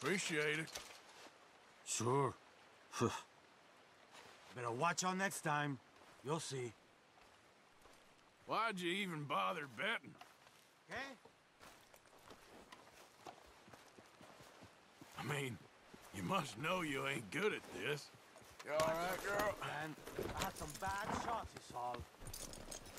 Appreciate it. Sure. Better watch out next time. You'll see. Why'd you even bother betting? Okay? I mean, you must know you ain't good at this. You all right, girl? And I had some bad shots, is all.